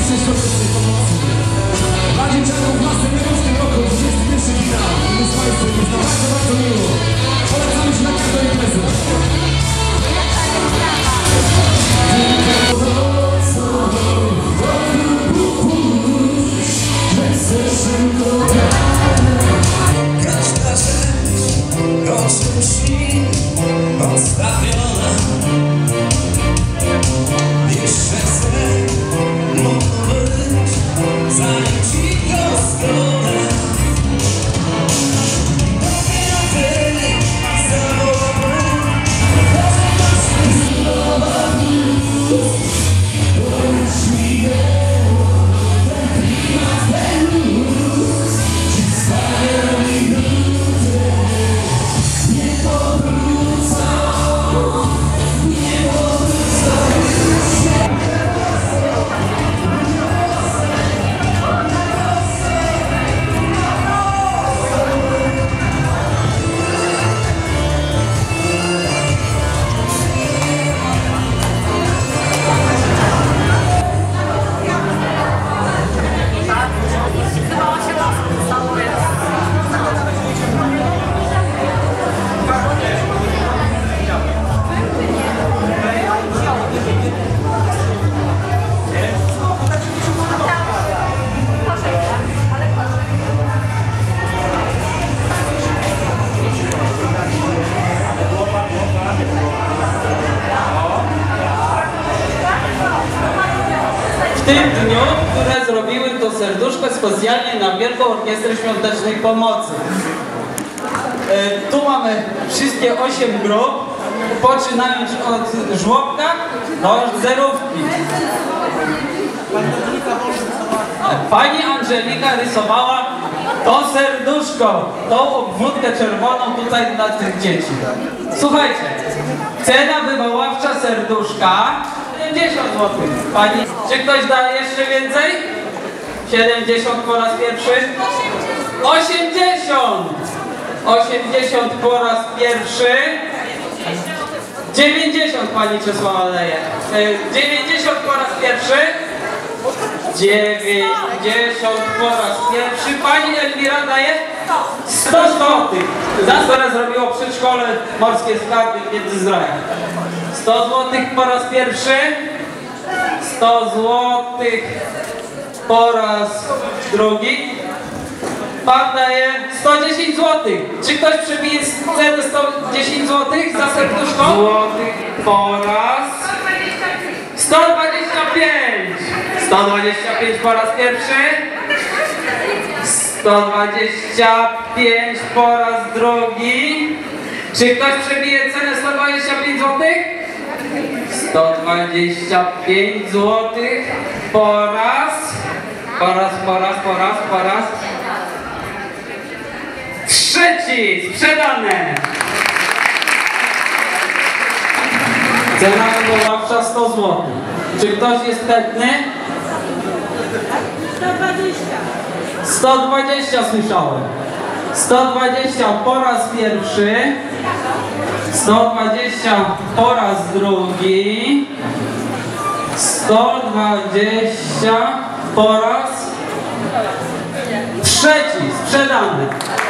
świątecznej pomocy. Dla dzieciaków w następnym roku 21 finał. My z Państwem jest nam bardzo, bardzo miło. Polecamy się na każdą imprezę. Każda rzecz rozkoszy odstawiona. Jeszcze chcę mogło być, zanim ci to zgoda. Dopiero ty zawołamy, może masz wyznowa blues. Powiedz mi ten klimat, ten luz, czy stanie minuty nie powrócą, nie powrócą. W tym dniu, które zrobiły to serduszko specjalnie na Wielką Orkiestrę Świątecznej Pomocy. Tu mamy wszystkie 8 grup, poczynając od żłobka do zerówki. Pani Angelika rysowała to serduszko, tą obwódkę czerwoną tutaj dla tych dzieci. Słuchajcie, cena wywoławcza serduszka 70 zł. Pani, czy ktoś da jeszcze więcej? 70 po raz pierwszy? 80! 80 po raz pierwszy. 90 pani Czesława daje. 90 po raz pierwszy. 90 po raz pierwszy. Pani Elwira daje 100 zł. Teraz zrobiło przedszkole Morskie Skarby w Międzyzdrojach. 100 zł po raz pierwszy. 100 zł po raz drugi. Pan daje 110 zł. Czy ktoś przebije cenę 110 zł za serduszko? Złotych po raz 125. 125 po raz pierwszy. 125 po raz drugi. Czy ktoś przebije cenę 125 zł? 125 zł po raz. Trzeci, sprzedane. Cena wywoławcza 100 zł. Czy ktoś jest chętny? 120. 120 słyszałem. 120 po raz pierwszy. 120 po raz drugi. 120 po raz trzeci, sprzedany.